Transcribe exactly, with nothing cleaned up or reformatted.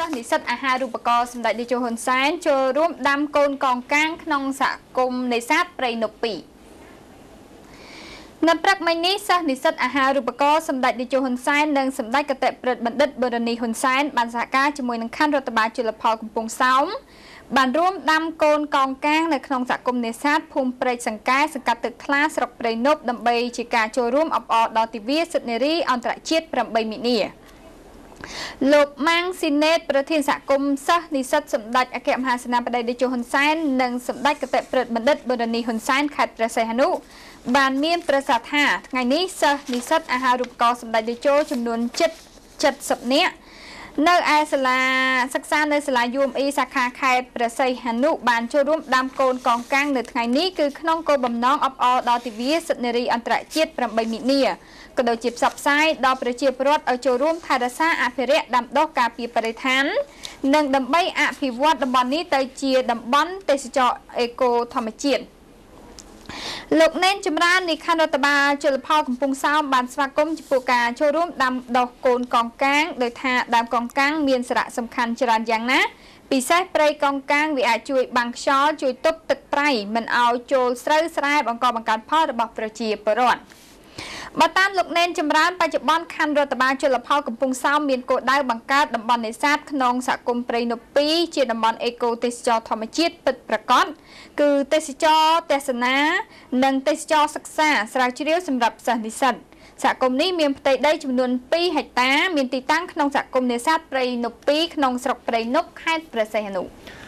សិស្សនិស្សិតអាហារូបករណ៍សម្ដេចតេជោហ៊ុនសែនចូលរួមដាំកូនកងកាងក្នុងសហគមន៍នេសាទព្រៃនប់ពីរនៅព្រឹកមិញនេះសិស្សនិស្សិតអាហារូបករណ៍សម្ដេចតេជោហ៊ុនសែននិងសម្ដេចគតិប្រិទ្ធបណ្ឌិតបូរនីហ៊ុនសែនបានសហការជាមួយនឹងខណ្ឌរដ្ឋបាលជលផលកំពង់សោមបានរួមដាំកូនកងកាងនៅក្នុងសហគមន៍នេសាទភូមិព្រែកសង្កែសង្កាត់ទឹកថ្លាស្រុកព្រៃនប់ដើម្បីជាការចូលរួមអបអរដល់ទិវាសិទ្ធិនារីអន្តរជាតិប្រាំបីមីនាលោកម៉ាំងស៊ីណេតប្រធានសហគមន៍សិស្សនិស្សិតសម្ដេចអគ្គមហាសេនាបតីតេជោហ៊ុនសែននិងសម្ដេចគតិប្រិទ្ធបណ្ឌិតបូរនីហ៊ុនសែនខេត្តព្រះសីហនុបានមានប្រសាសន៍ថាថ្ងៃនេះសិស្សនិស្សិតអាហារូបករណ៍សម្ដេចតេជោចំនួនជិត칠십នាក់នៅឯសាលាសិក្សានៅសាលាយូអេមអ៊ីសាខាខេត្តព្រះសីហនុបានចូលរួមដាំកូនកងកាងនៅថ្ងៃនេះគឺក្នុងគោលបំណងអបអរដល់ទិវាសិទ្ធិនារីអន្តរជាតិប្រាំបីមីនាក៏ដូចជាផ្សព្វផ្សាយដល់ប្រជាពលរដ្ឋឲ្យចូលរួមថែរក្សាអភិរក្សដាំដុះការពារបរិស្ថាននិងដើម្បីអភិវឌ្ឍតំបន់នេះទៅជាតំបន់ទេសចរណ៍អេកូធម្មជាតិលោកណេនចម្រើននៃខណ្ឌរដ្ឋបាលជលផលកំពង់សោមបានស្វាគមន៍ចំពោះការចូលរួមដាំដុះកូនកងកាងដោយថាដើមកងកាងមានសារៈសំខាន់ច្រើនយ៉ាងណាស់ពិសេសព្រៃកងកាងវាអាចជួយបាំងខ្យល់ជួយទប់ទឹកប្រៃមិនឲ្យចូលស្រូវស្រែបង្កបង្កើនផលរបស់ប្រជាពលរដ្ឋបើតាមលោកណេនចម្រើនបច្ចុប្បន្នខណ្ឌរដ្ឋបាលជលផលកំពង់សោមមានគោលដៅបង្កើតតំបន់នេសាទក្នុងសហគមន៍ព្រៃនប់ពីរជាតំបន់អេកូទេសចរធម្មជាតិពិតប្រាកដគឺទេសចរទេសនានិងទេសចរសិក្សាស្រាវជ្រាវសម្រាប់សិស្សនិស្សិតសហគមន៍នេះមានផ្ទៃដីចំនួនពីរហិកតាមានទីតាំងក្នុងសហគមន៍នេសាទព្រៃនប់ពីរក្នុងស្រុកព្រៃនប់ខេត្តព្រះសីហនុ